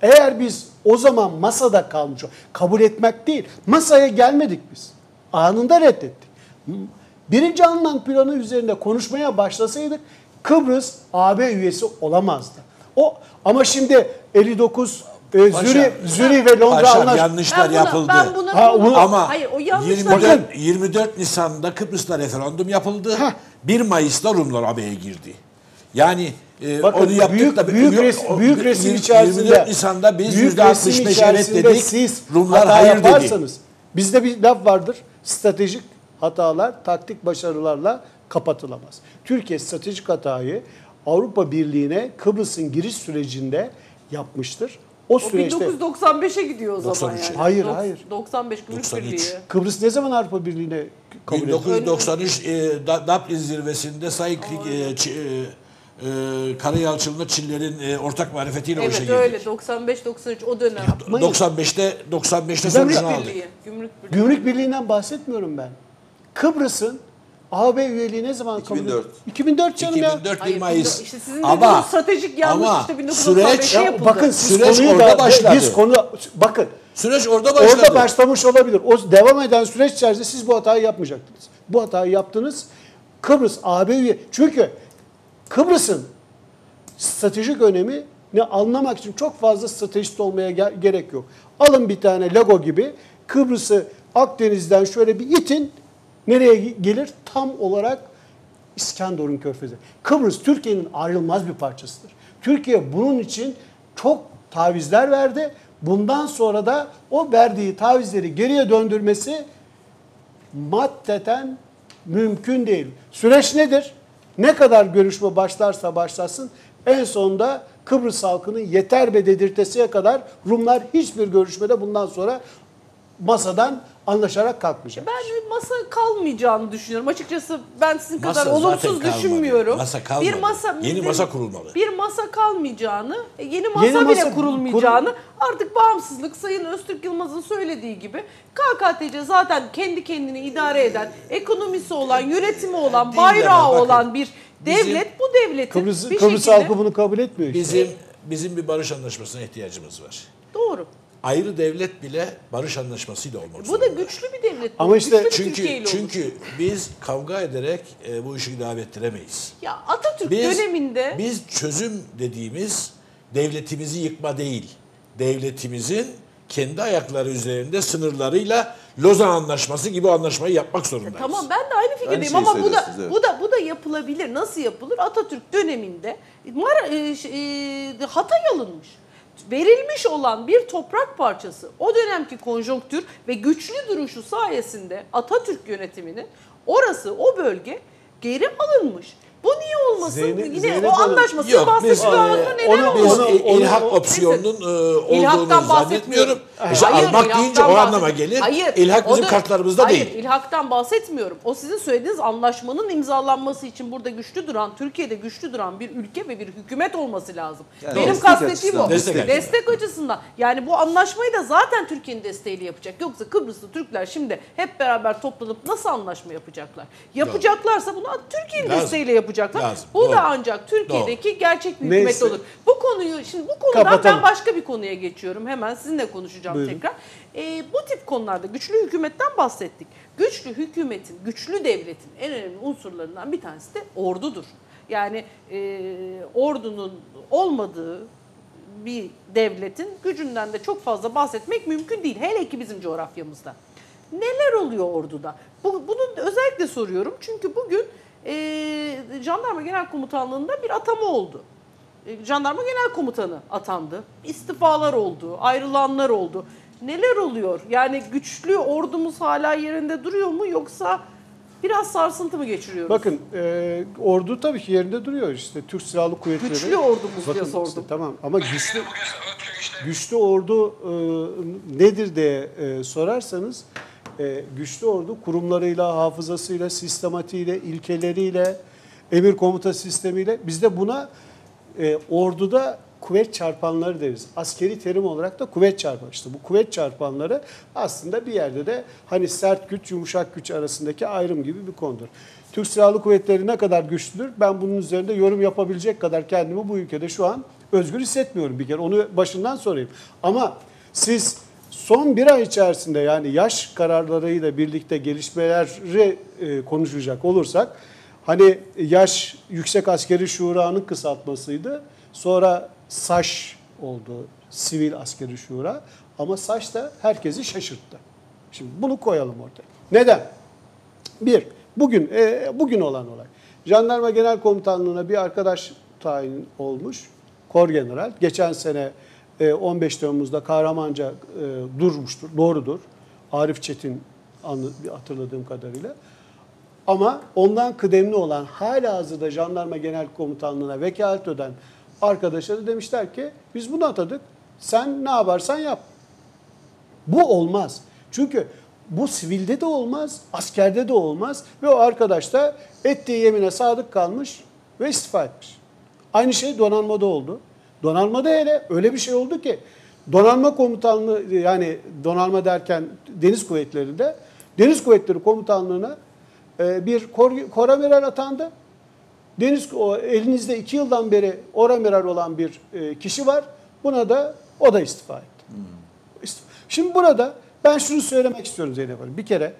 Eğer biz o zaman masada kalmış, kabul etmek değil, masaya gelmedik biz. Anında reddettik. Birinci Anlam Planı üzerinde konuşmaya başlasaydık Kıbrıs A B üyesi olamazdı. O ama şimdi elli dokuz e, Paşa, Zürih, Zürih ve Londra Paşam, anlaş. yanlışlar Ben buna- yapıldı. ben buna- Ha, onu- Ama Hayır, o yanlışlar- yirmi dört, Bakın. yirmi dört Nisan'da Kıbrıs'ta referandum yapıldı. Heh. bir Mayıs'ta Rumlar A B'ye girdi. Yani e, Bakın, onu yaptık büyük- da büyük o- resim- o- büyük resim yirmi- içerisinde- yirmi dört Nisan'da biz Büyük yüzde altmış resim beş evet içerisinde dedik. siz Rumlar hata hayır dedi. yaparsanız, bizde bir laf vardır. Stratejik hatalar taktik başarılarla kapatılamaz. Türkiye stratejik hatayı Avrupa Birliği'ne Kıbrıs'ın giriş sürecinde yapmıştır. O O süreçte bin dokuz yüz doksan beşe gidiyor o zaman doksan üçe. yani. Hayır, Dok- hayır. doksan beş Gümrük doksan üç. Birliği. Kıbrıs ne zaman Avrupa Birliği'ne kabul bin edildi? dokuz yüz doksan üç e, Da- Dublin zirvesinde Sayın e, Ç- e, e, Karayalçın'la Çillerin e, ortak marifetiyle o işe Evet girdik. öyle doksan beş doksan üç o dönem. Yapmayın. doksan beşte doksan beşte Gümrük sonucunu aldık. Birliği. Gümrük Birliği. Gümrük Birliği'nden bahsetmiyorum ben. Kıbrıs'ın A B üyeliği ne zaman kabul iki bin dört. edildi? iki bin dört canım ya. iki bin dört Hayır, bir Mayıs. işte sizin Ama dediğiniz stratejik yanlış ama işte bin dokuz yüz doksan beşe süreç Ya yapıldı. bakın siz Süreç konuyu orada da başladı. biz konu bakın süreç orada başladı. orada başlamış olabilir. O devam eden süreç içerisinde siz bu hatayı yapmayacaktınız. Bu hatayı yaptınız. Kıbrıs A B üye. Çünkü Kıbrıs'ın stratejik önemi ne anlamak için çok fazla stratejist olmaya ge- gerek yok. Alın bir tane Lego gibi Kıbrıs'ı Akdeniz'den şöyle bir itin, nereye gelir? Tam olarak İskenderun Körfezi. Kıbrıs Türkiye'nin ayrılmaz bir parçasıdır. Türkiye bunun için çok tavizler verdi. Bundan sonra da o verdiği tavizleri geriye döndürmesi maddeten mümkün değil. Süreç nedir? Ne kadar görüşme başlarsa başlasın en sonunda Kıbrıs halkının yeter be dedirtesiye kadar Rumlar hiçbir görüşmede bundan sonra masadan anlaşarak kalkmayacak. Ben masa kalmayacağını düşünüyorum. Açıkçası ben sizin Masa kadar olumsuz zaten kalmadı. düşünmüyorum. Masa kalmadı. Bir masa Yeni masa kurulmalı. Bir masa kalmayacağını, e, yeni masa Yeni bile masa kurulmayacağını, artık bağımsızlık Sayın Öztürk Yılmaz'ın söylediği gibi K K T C zaten kendi kendini idare eden, ekonomisi olan, yönetimi olan, Değil bayrağı ama bakın, olan bir bizim- devlet, bu devletin Kıbrıs, bir Kıbrıs şekilde halkı bunu kabul etmiyor işte. Bizim bizim bir barış anlaşmasına ihtiyacımız var. doğru. Ayrı devlet bile barış anlaşmasıyla olmak Bu da zorunda. güçlü bir devlet. bu. Ama işte Güçlü bir Türkiye Çünkü ile olur. çünkü biz kavga ederek e, bu işi devam ettiremeyiz. Ya Atatürk Biz döneminde biz çözüm dediğimiz devletimizi yıkma değil. Devletimizin kendi ayakları üzerinde sınırlarıyla Lozan Anlaşması gibi o anlaşmayı yapmak zorundayız. tamam ben de aynı fikirdeyim şeyi ama bu da söylüyorsunuz, evet. bu da bu da yapılabilir. Nasıl yapılır? Atatürk döneminde Mara, e, ş- e, Hatay alınmış. Verilmiş olan bir toprak parçası o dönemki konjonktür ve güçlü duruşu sayesinde Atatürk yönetiminin orası o bölge geri alınmış. Bu niye olmasın? Zeynep- Yine Zeynep o Hanım- anlaşması Yok, bahsediyor biz, ama e, neler onu- oldu? Biz onu- e, ilhak onu- opsiyonunun e, olduğunu İlhaktan bahsetmiyorum. zannetmiyorum. İşte Hayır, almak ilhaktan deyince o anlama bahset- gelir. Hayır, İlhak o bizim da- kartlarımızda hayır, değil. ilhaktan bahsetmiyorum. O sizin söylediğiniz anlaşmanın imzalanması için burada güçlü duran, Türkiye'de güçlü duran bir ülke ve bir hükümet olması lazım. Yani Benim destek kastettiğim o. açısından, destek Destek, açısından. açısından. Yani bu anlaşmayı da zaten Türkiye'nin desteğiyle yapacak. Yoksa Kıbrıslı Türkler şimdi hep beraber toplanıp nasıl anlaşma yapacaklar? Yapacaklarsa bunu Türkiye'nin Lazım. desteğiyle yapacaklar. Lazım, Bu doğru. da ancak Türkiye'deki gerçek bir hükümet Neyse. olur. Bu konuyu şimdi bu konudan Kapatalım. ben başka bir konuya geçiyorum. Hemen sizinle konuşacağım Buyurun. tekrar. Ee, bu tip konularda güçlü hükümetten bahsettik. Güçlü hükümetin, güçlü devletin en önemli unsurlarından bir tanesi de ordudur. Yani e, ordunun olmadığı bir devletin gücünden de çok fazla bahsetmek mümkün değil. Hele ki bizim coğrafyamızda. Neler oluyor orduda? Bu, bunu özellikle soruyorum çünkü bugün e, Jandarma Genel Komutanlığı'nda bir atama oldu. E, Jandarma Genel Komutanı atandı. İstifalar oldu, ayrılanlar oldu. Neler oluyor? Yani güçlü ordumuz hala yerinde duruyor mu yoksa biraz sarsıntı mı geçiriyoruz? Bakın e, ordu tabii ki yerinde duruyor işte Türk Silahlı Kuvvetleri. Güçlü ordumuz diye Bakın sordum. işte, tamam ama güçlü güçlü ordu e, nedir diye e, sorarsanız e, güçlü ordu kurumlarıyla, hafızasıyla, sistematiğiyle, ilkeleriyle, emir komuta sistemiyle biz de buna e, orduda kuvvet çarpanları deriz. Askeri terim olarak da kuvvet çarpanı. İşte bu kuvvet çarpanları aslında bir yerde de hani sert güç, yumuşak güç arasındaki ayrım gibi bir konudur. Türk Silahlı Kuvvetleri ne kadar güçlüdür? Ben bunun üzerinde yorum yapabilecek kadar kendimi bu ülkede şu an özgür hissetmiyorum bir kere. Onu başından sorayım. Ama siz son bir ay içerisinde yani yaş kararlarıyla birlikte gelişmeleri e, konuşacak olursak hani yaş Yüksek Askeri Şura'nın kısaltmasıydı. Sonra SAŞ oldu. Sivil Askeri Şura. Ama SAŞ da herkesi şaşırttı. Şimdi bunu koyalım ortaya. Neden? Bir, bugün e, bugün olan olay. Jandarma Genel Komutanlığı'na bir arkadaş tayin olmuş. Korgeneral. Geçen sene e, on beş Temmuz'da Kahramanca e, durmuştur. Doğrudur. Arif Çetin anı, hatırladığım kadarıyla. Ama ondan kıdemli olan halihazırda Jandarma Genel Komutanlığı'na vekalet öden arkadaşları demişler ki biz bunu atadık. Sen ne yaparsan yap. Bu olmaz. Çünkü bu sivilde de olmaz, askerde de olmaz ve o arkadaş da ettiği yemine sadık kalmış ve istifa etmiş. Aynı şey donanmada oldu. Donanmada hele öyle bir şey oldu ki donanma komutanlığı yani donanma derken deniz kuvvetlerinde deniz kuvvetleri komutanlığına bir kor, koramiral atandı. Deniz o, elinizde iki yıldan beri oramiral olan bir e, kişi var. Buna da o da istifa etti. Hmm. Şimdi burada ben şunu söylemek istiyorum Zeynep Hanım. Bir kere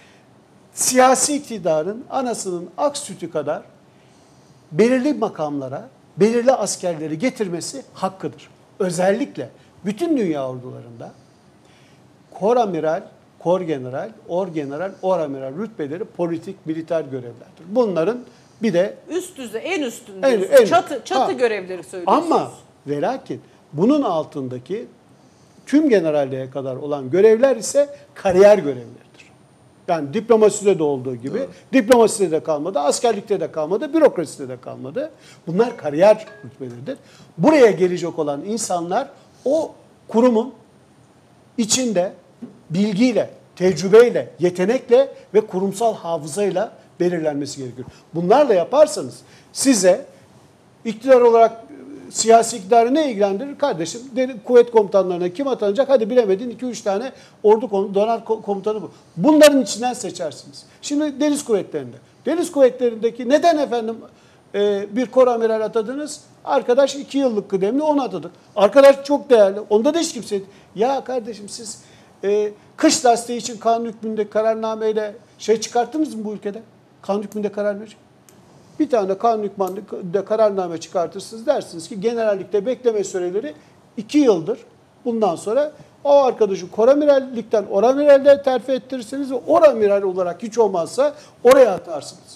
siyasi iktidarın anasının ak sütü kadar belirli makamlara, belirli askerleri getirmesi hakkıdır. Özellikle bütün dünya ordularında koramiral, korgeneral, orgeneral, oramiral rütbeleri politik, militer görevlerdir. Bunların bir de üst düzey, en üstünde. En- en- çatı çatı Ha. görevleri söylüyorsunuz. ama ve lakin bunun altındaki tüm generalliğe kadar olan görevler ise kariyer görevleridir. Yani diplomaside de olduğu gibi Evet. diplomaside de kalmadı, askerlikte de kalmadı, bürokraside de kalmadı. Bunlar kariyer rütbeleridir. Buraya gelecek olan insanlar o kurumun içinde bilgiyle, tecrübeyle, yetenekle ve kurumsal hafızayla belirlenmesi gerekiyor. Bunlarla yaparsanız size iktidar olarak siyasi iktidarı ne ilgilendirir? Kardeşim kuvvet komutanlarına kim atanacak? Hadi bilemedin iki üç tane ordu komutanı, donanma komutanı bu. Bunların içinden seçersiniz. Şimdi deniz kuvvetlerinde. Deniz kuvvetlerindeki neden efendim e, bir koramiral atadınız? Arkadaş iki yıllık kıdemli onu atadık. Arkadaş çok değerli. Onda da hiç kimse... Ya kardeşim siz e, kış lastiği için kanun hükmünde kararnameyle şey çıkarttınız mı bu ülkede? Kanun hükmünde karar verecek. Bir tane kanun hükmünde kararname çıkartırsınız dersiniz ki generallikte bekleme süreleri iki yıldır. Bundan sonra o arkadaşı koramirallikten oramiralde terfi ettirirsiniz ve oramiral olarak hiç olmazsa oraya atarsınız.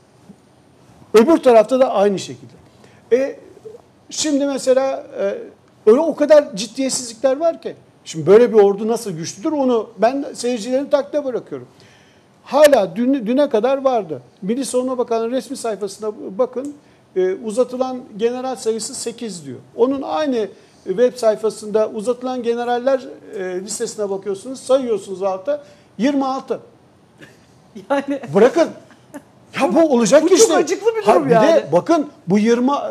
Öbür tarafta da aynı şekilde. E, şimdi mesela e, öyle o kadar ciddiyetsizlikler var ki. Şimdi böyle bir ordu nasıl güçlüdür onu ben seyircilerin takdirine bırakıyorum. Hala dün, düne kadar vardı. Milli Savunma Bakanı'nın resmi sayfasına bakın. E, uzatılan general sayısı sekiz diyor. Onun aynı web sayfasında uzatılan generaller e, listesine bakıyorsunuz. Sayıyorsunuz altta yirmi altı. Yani Bırakın. Ya bu olacak Bu iş çok değil. acıklı bir Ha, durum bir yani. de bakın bu yirmi e,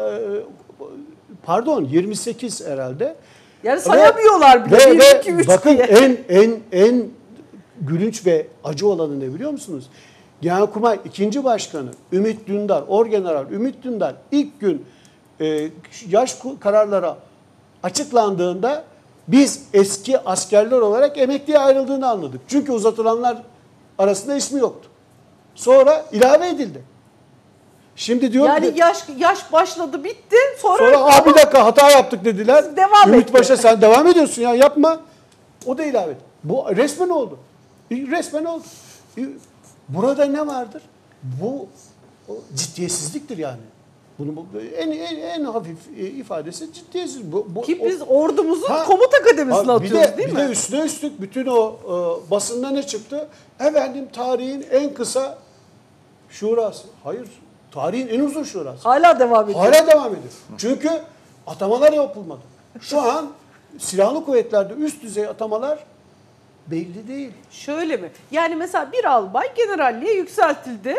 pardon yirmi sekiz herhalde. yani sayamıyorlar bile. Ve, bir, ve iki, üç bakın diye. en en en gülünç ve acı olanı ne biliyor musunuz? Genelkurmay ikinci Başkanı Ümit Dündar, Orgeneral Ümit Dündar ilk gün e, yaş kararlara açıklandığında biz eski askerler olarak emekliye ayrıldığını anladık. Çünkü uzatılanlar arasında ismi yoktu. Sonra ilave edildi. Şimdi diyor Yani ki yaş yaş başladı bitti. Sonra, sonra Aa, bir dakika hata yaptık dediler. Devam Ümit etti. Paşa sen devam ediyorsun ya yapma. O da ilave etti. Bu resmen oldu. Resmen oldu. Burada ne vardır? Bu o ciddiyetsizliktir yani. Bunu bu, en, en en hafif ifadesi ciddiyetsiz. Bu, bu, ki o- biz ordumuzun Ha, komuta kademesine ha, bir atıyoruz de, değil bir mi? de üstüne üstlük bütün o e, basında ne çıktı? Efendim tarihin en kısa şurası. Hayır. Tarihin en uzun şurası. Hala devam ediyor. Hala devam ediyor. Çünkü atamalar yapılmadı. Şu an silahlı kuvvetlerde üst düzey atamalar belli değil. Şöyle mi? Yani mesela bir albay generalliğe yükseltildi.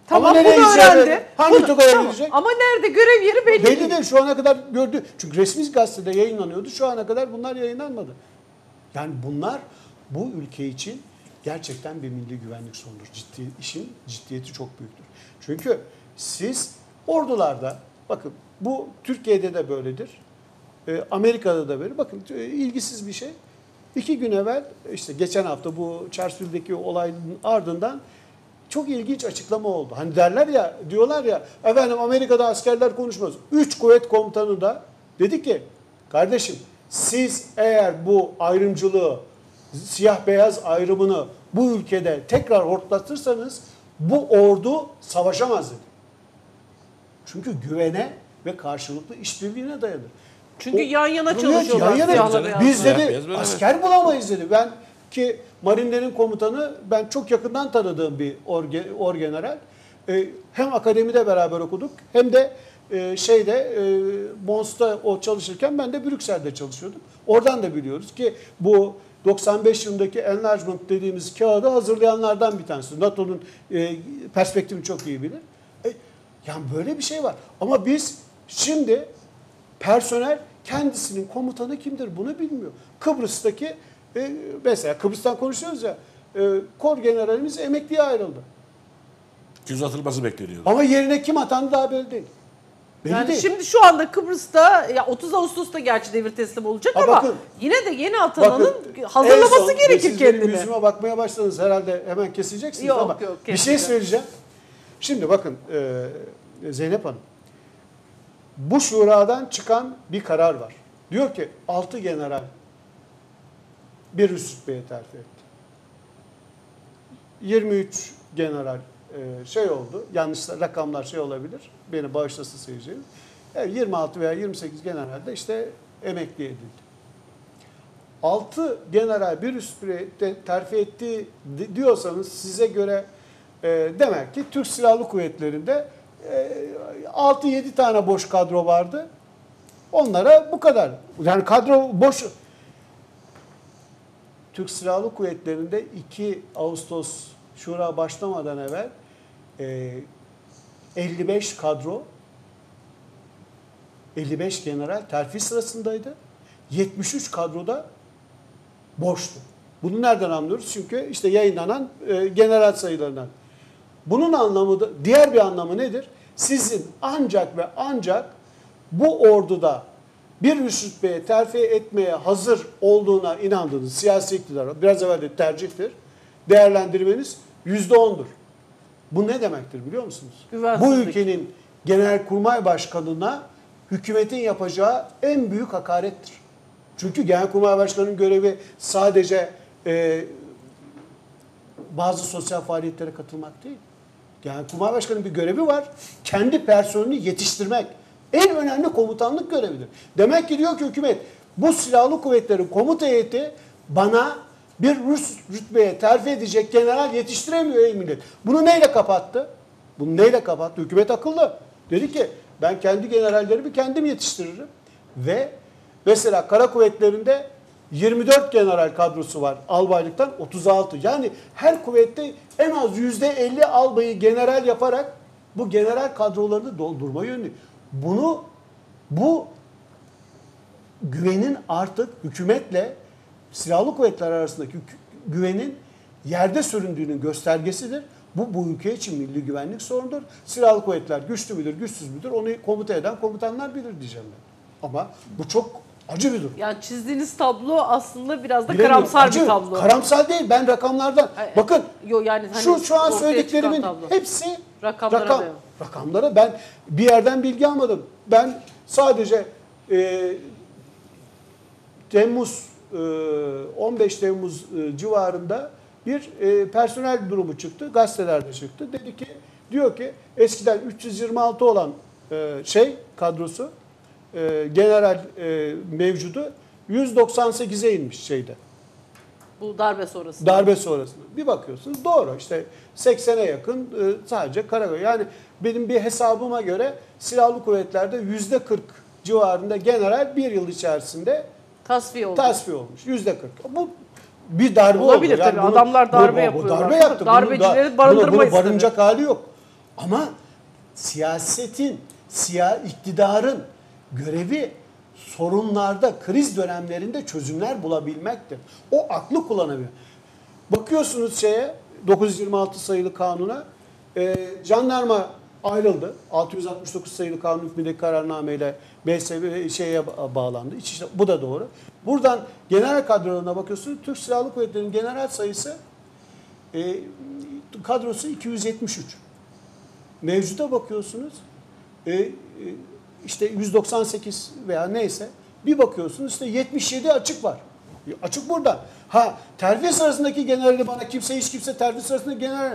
Tamam, Ama nereye bunu gideceği öğrendi. belli. Hangi Bunu- tugaya tamam. gidecek? Ama nerede görev yeri belli, Belli değil. değil. Şu ana kadar gördü. Çünkü resmi gazetede yayınlanıyordu. Şu ana kadar bunlar yayınlanmadı. Yani bunlar bu ülke için gerçekten bir milli güvenlik sorunudur. Ciddi, işin ciddiyeti çok büyüktür. Çünkü siz ordularda, bakın bu Türkiye'de de böyledir. e, Amerika'da da böyle. Bakın e, ilgisiz bir şey. İki gün evvel işte geçen hafta bu Charlottesville'deki olayın ardından çok ilginç açıklama oldu. Hani derler ya, diyorlar ya, efendim Amerika'da askerler konuşmaz. Üç kuvvet komutanı da dedi ki, kardeşim siz eğer bu ayrımcılığı, siyah beyaz ayrımını bu ülkede tekrar hortlatırsanız bu ordu savaşamaz dedi. Çünkü güvene ve karşılıklı işbirliğine dayanır. Çünkü O- yan yana Evet, çalışıyorlar. yan yana. siyahla beyazla. Biz Siyah dedi beyaz beraber. asker bulamayız dedi. Ben ki Marinlerin komutanı, ben çok yakından tanıdığım bir orge, orgeneral. Ee, hem akademide beraber okuduk hem de e, şeyde e, Mons'ta o çalışırken ben de Brüksel'de çalışıyordum. Oradan da biliyoruz ki bu doksan beş yılındaki enlargement dediğimiz kağıdı hazırlayanlardan bir tanesi. NATO'nun e, perspektifini çok iyi bilir. E, yani böyle bir şey var. Ama biz şimdi personel kendisinin komutanı kimdir bunu bilmiyor. Kıbrıs'taki e, mesela Kıbrıs'tan konuşuyoruz ya, e, kor generalimiz emekliye ayrıldı. Yüz atılması bekleniyor. Ama yerine kim atandı daha belli değil. Belli Yani değil. şimdi şu anda Kıbrıs'ta ya otuz Ağustos'ta gerçi devir teslim olacak Ha, ama bakın. yine de yeni atananın Bakın, en hazırlaması son, gerekir siz benim kendini. yüzüme bakmaya başladınız herhalde hemen keseceksiniz Yok, ama yok, bir şey kesmeyeceğim. söyleyeceğim. Şimdi bakın e, Zeynep Hanım, bu şuradan çıkan bir karar var. Diyor ki altı general bir üst rütbeye terfi etti. yirmi üç general e, şey oldu. Yanlış rakamlar şey olabilir. Beni bağışlasın seyircilerim. Yani yirmi altı veya yirmi sekiz general de işte emekli edildi. altı general bir üst rütbeye terfi etti diyorsanız size göre e, demek ki Türk Silahlı Kuvvetleri'nde e, altı yedi tane boş kadro vardı. Onlara bu kadar. Yani kadro boş. Türk Silahlı Kuvvetleri'nde iki Ağustos Şura başlamadan evvel e, elli beş kadro, elli beş general terfi sırasındaydı. yetmiş üç kadroda boştu. Bunu nereden anlıyoruz? Çünkü işte yayınlanan e, general sayılarından. Bunun anlamı da, diğer bir anlamı nedir? Sizin ancak ve ancak bu orduda bir üst rütbeye terfi etmeye hazır olduğuna inandığınız siyasi iktidar, biraz evvel de tercihtir, değerlendirmeniz yüzde ondur. Bu ne demektir biliyor musunuz? Güvensizlik. Bu ülkenin Genelkurmay Başkanı'na hükümetin yapacağı en büyük hakarettir. Çünkü Genelkurmay Başkanı'nın görevi sadece e, bazı sosyal faaliyetlere katılmak değil. Genelkurmay Başkanı'nın bir görevi var. Kendi personelini yetiştirmek. En önemli komutanlık görevidir. Demek ki diyor ki hükümet, bu silahlı kuvvetlerin komuta heyeti bana bir üst rütbeye terfi edecek general yetiştiremiyor ey millet. Bunu neyle kapattı? Bunu neyle kapattı? Hükümet akıllı. Dedi ki ben kendi generallerimi kendim yetiştiririm. Ve mesela kara kuvvetlerinde yirmi dört general kadrosu var albaylıktan otuz altı. Yani her kuvvette en az yüzde elli albayı general yaparak bu general kadrolarını doldurma yönlü. Bunu bu güvenin artık hükümetle silahlı kuvvetler arasındaki güvenin yerde süründüğünün göstergesidir. Bu bu ülke için milli güvenlik sorunudur. Silahlı kuvvetler güçlü müdür, güçsüz müdür onu komuta eden komutanlar bilir diyeceğim ben. Ama bu çok acı bir durum. Yani çizdiğiniz tablo aslında biraz da Bilemiyorum. karamsar Acı, bir tablo. Karamsar değil. Ben rakamlardan. Ay, Bakın yo yani hani şu şu an ortaya söylediklerimin çıkan tablo. hepsi Rakamlara rakam. dayalı. Rakamlara ben bir yerden bilgi almadım. Ben sadece e, Temmuz e, on beş Temmuz e, civarında bir e, personel durumu çıktı. Gazetelerde çıktı. Dedi ki diyor ki eskiden üç yüz yirmi altı olan e, şey kadrosu e, general e, mevcudu yüz doksan sekize inmiş şeyde. Bu darbe sonrası. Darbe sonrasında. Bir bakıyorsunuz doğru işte seksene yakın e, sadece Karagöl. Yani benim bir hesabıma göre silahlı kuvvetlerde yüzde kırk civarında general bir yıl içerisinde Tasfiye oldu. tasfiye olmuş. Yüzde kırk. Bu bir darbe Olabilir oldu. Yani tabii. bunu- Adamlar darbe bu- bu yapıyorlar. darbe yaptı. Bunun da- Darbecileri bunu- barındırmayız Bunu barınacak hali yok. Ama siyasetin, siya, iktidarın görevi sorunlarda, kriz dönemlerinde çözümler bulabilmektir. O aklı kullanabilir. Bakıyorsunuz şeye, dokuz yüz yirmi altı sayılı kanuna, e, jandarma ayrıldı. altı yüz altmış dokuz sayılı kanun hükmündeki kararnameyle B S B şeye bağlandı. İçişte, bu da doğru. Buradan general kadrolarına bakıyorsunuz. Türk Silahlı Kuvvetleri'nin general sayısı e, kadrosu iki yüz yetmiş üç. Mevcuda bakıyorsunuz. E, e, işte yüz doksan sekiz veya neyse. Bir bakıyorsunuz işte yetmiş yedi açık var. Açık burada. Ha, terfi sırasındaki generali bana kimse hiç kimse terfi sırasındaki general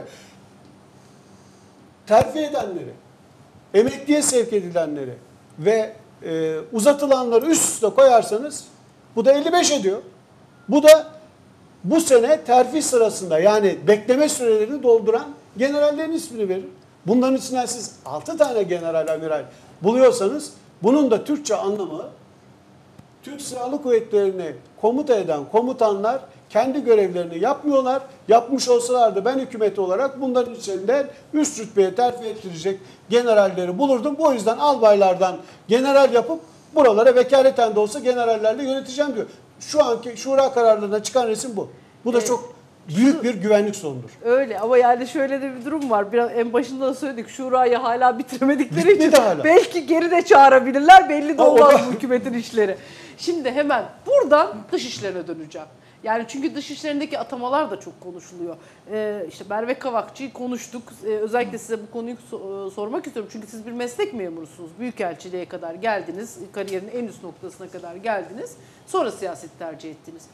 terfi edenleri, emekliye sevk edilenleri ve e, uzatılanları üst üste koyarsanız bu da elli beş ediyor. Bu da bu sene terfi sırasında yani bekleme sürelerini dolduran generallerin ismini verir. Bunların içinden siz altı tane general amiral buluyorsanız bunun da Türkçe anlamı Türk Silahlı Kuvvetleri'ni komuta eden komutanlar kendi görevlerini yapmıyorlar. Yapmış olsalardı ben hükümeti olarak bunların içinden üst rütbeye terfi ettirecek generalleri bulurdum. Bu yüzden albaylardan general yapıp buralara vekaleten de olsa generallerle yöneteceğim diyor. Şu anki şura kararlarına çıkan resim bu. Bu da Evet. çok büyük bir güvenlik sorunudur. Öyle ama yani şöyle de bir durum var. Biraz en başında da söyledik. Şurayı hala bitiremedikleri Bitmedi için hala. belki geri de çağırabilirler. Belli de Ha, o olmaz da- bu hükümetin işleri. Şimdi hemen buradan dış işlerine döneceğim. Yani çünkü dış işlerindeki atamalar da çok konuşuluyor. Ee, işte Merve Kavakçı'yı konuştuk. Ee, özellikle size bu konuyu so- sormak istiyorum. Çünkü siz bir meslek memurusunuz. Büyükelçiliğe kadar geldiniz. Kariyerin en üst noktasına kadar geldiniz. Sonra siyaseti tercih ettiniz.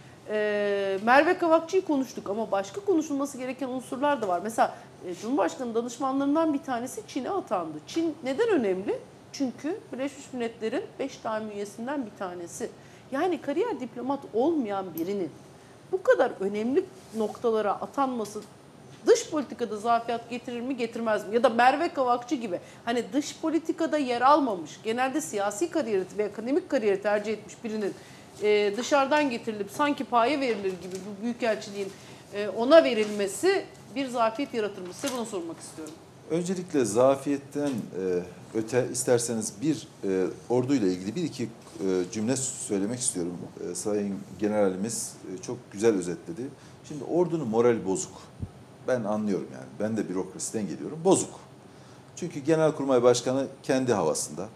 Ee, Merve Kavakçı'yı konuştuk ama başka konuşulması gereken unsurlar da var. Mesela e, Cumhurbaşkanı danışmanlarından bir tanesi Çin'e atandı. Çin neden önemli? Çünkü Birleşmiş Milletler'in beş daimi üyesinden bir tanesi. Yani kariyer diplomat olmayan birinin bu kadar önemli noktalara atanması dış politikada zafiyet getirir mi getirmez mi? Ya da Merve Kavakçı gibi hani dış politikada yer almamış, genelde siyasi kariyeri ve akademik kariyeri tercih etmiş birinin e, dışarıdan getirilip sanki paye verilir gibi bu büyükelçiliğin e, ona verilmesi bir zafiyet yaratır mı? Size bunu sormak istiyorum. Öncelikle zafiyetten e, öte isterseniz bir e, orduyla ilgili bir iki e, cümle söylemek istiyorum. E, Sayın Generalimiz e, çok güzel özetledi. Şimdi ordunun morali bozuk. Ben anlıyorum yani. Ben de bürokrasiden geliyorum. Bozuk. Çünkü Genelkurmay Başkanı kendi havasında.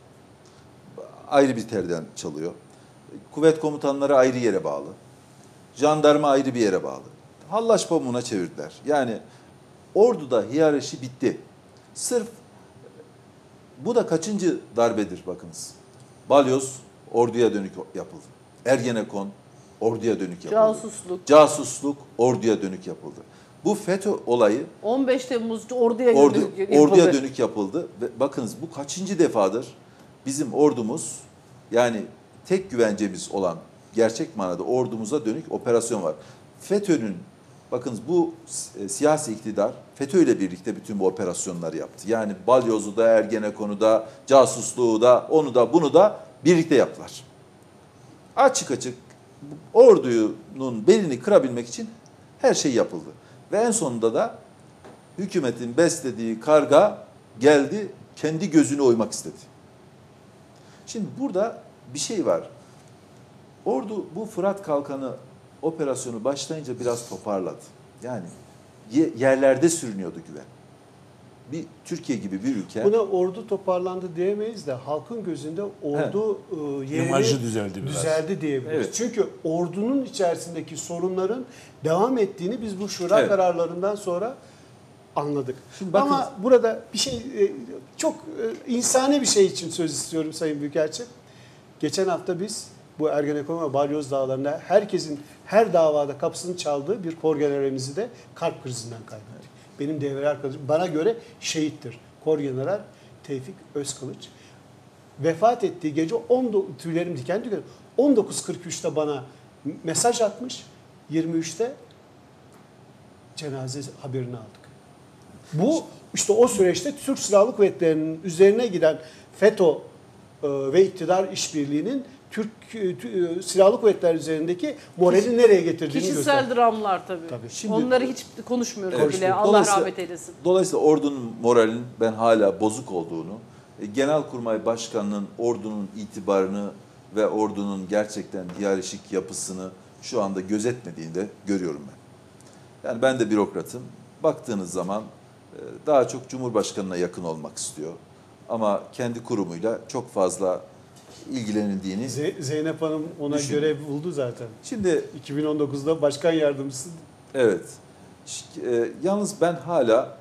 Ayrı bir terden çalıyor. Kuvvet komutanları ayrı yere bağlı. Jandarma ayrı bir yere bağlı. Hallaç pamuğuna çevirdiler. Yani orduda hiyerarşi bitti. Sırf bu da kaçıncı darbedir bakınız. Balyoz orduya dönük yapıldı. Ergenekon orduya dönük yapıldı. Casusluk. Casusluk orduya dönük yapıldı. Bu FETÖ olayı on beş Temmuz orduya ordu, dönük yapıldı. orduya dönük yapıldı. Ve bakınız bu kaçıncı defadır bizim ordumuz yani tek güvencemiz olan gerçek manada ordumuza dönük operasyon var. FETÖ'nün bakınız bu e, siyasi iktidar FETÖ ile birlikte bütün bu operasyonları yaptı. Yani Balyoz'u da, Ergenekon'u da, casusluğu da, onu da, bunu da birlikte yaptılar. Açık açık ordunun belini kırabilmek için her şey yapıldı. Ve en sonunda da hükümetin beslediği karga geldi, kendi gözünü oymak istedi. Şimdi burada bir şey var. Ordu bu Fırat Kalkanı operasyonu başlayınca biraz toparladı. Yani yerlerde sürünüyordu güven. Bir Türkiye gibi bir ülke. Buna ordu toparlandı diyemeyiz de halkın gözünde ordu evet. yerini İmajı düzeldi biraz. düzeldi diyebiliriz. Evet. Çünkü ordunun içerisindeki sorunların devam ettiğini biz bu şura Evet. kararlarından sonra anladık. Şimdi bakın- Ama burada bir şey çok insani bir şey için söz istiyorum Sayın Büyükelçi. Geçen hafta biz bu Ergenekon ve Balyoz dağlarında herkesin her davada kapısını çaldığı bir kor generalimizi de kalp krizinden kaybettik. Benim devre arkadaşım bana göre şehittir. Kor General Tevfik Özkılıç. Vefat ettiği gece on tüylerim diken diken on dokuz kırk üçte bana mesaj atmış. yirmi üçte cenaze haberini aldık. Bu işte o süreçte Türk Silahlı Kuvvetleri'nin üzerine giden FETÖ e, ve iktidar işbirliğinin Türk e, tü- e, Silahlı Kuvvetler üzerindeki morali nereye getirdiğini Kişisel gösteriyor. dramlar tabii. Tabii. Şimdi- Onları hiç konuşmuyoruz Evet, bile. Allah dolayısıyla- rahmet eylesin. Dolayısıyla ordunun moralinin ben hala bozuk olduğunu, e, Genelkurmay Başkanı'nın ordunun itibarını ve ordunun gerçekten hiyerarşik yapısını şu anda gözetmediğini de görüyorum ben. Yani ben de bürokratım. Baktığınız zaman e, daha çok Cumhurbaşkanı'na yakın olmak istiyor. Ama kendi kurumuyla çok fazla ilgilenildiğini... Ze- Zeynep Hanım ona Düşün. görev buldu zaten. Şimdi iki bin on dokuzda başkan yardımcısı. evet, Ş- e, yalnız ben hala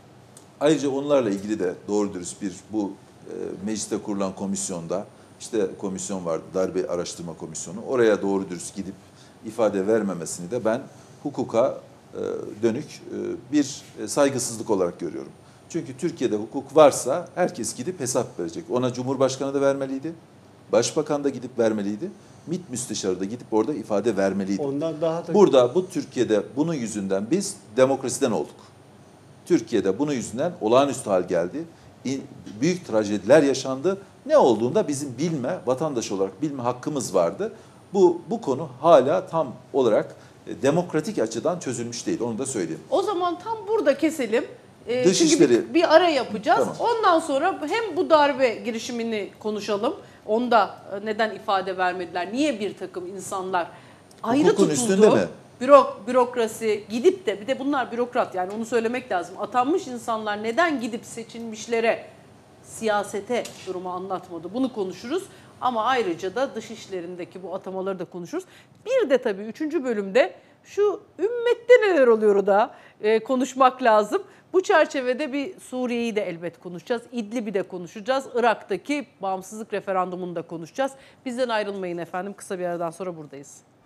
ayrıca onlarla ilgili de doğru dürüst bir bu e, mecliste kurulan komisyonda, işte komisyon vardı, darbe araştırma komisyonu, oraya doğru dürüst gidip ifade vermemesini de ben hukuka e, dönük e, bir e, saygısızlık olarak görüyorum. Çünkü Türkiye'de hukuk varsa herkes gidip hesap verecek. Ona Cumhurbaşkanı da vermeliydi, Başbakan da gidip vermeliydi, MİT Müsteşarı da gidip orada ifade vermeliydi. Ondan daha da Burada bu Türkiye'de bunun yüzünden biz demokrasiden olduk. Türkiye'de bunun yüzünden olağanüstü hal geldi. İ- Büyük trajediler yaşandı. Ne olduğunda bizim bilme, vatandaş olarak bilme hakkımız vardı. Bu bu konu hala tam olarak e, demokratik açıdan çözülmüş değil. Onu da söyleyeyim. O zaman tam burada keselim. Ee, çünkü Dışişleri- bir, bir ara yapacağız. Tamam. Ondan sonra hem bu darbe girişimini konuşalım. Onda e, neden ifade vermediler? Niye bir takım insanlar ayrı Hukukun tutuldu? üstünde mi? Bürok, bürokrasi gidip de bir de bunlar bürokrat yani onu söylemek lazım. Atanmış insanlar neden gidip seçilmişlere siyasete durumu anlatmadı? Bunu konuşuruz. Ama ayrıca da dış işlerindeki bu atamaları da konuşuruz. Bir de tabii üçüncü bölümde şu ümmette neler oluyor da e, konuşmak lazım. Bu çerçevede bir Suriye'yi de elbet konuşacağız. İdlib'i de konuşacağız. Irak'taki bağımsızlık referandumunu da konuşacağız. Bizden ayrılmayın efendim. Kısa bir aradan sonra buradayız.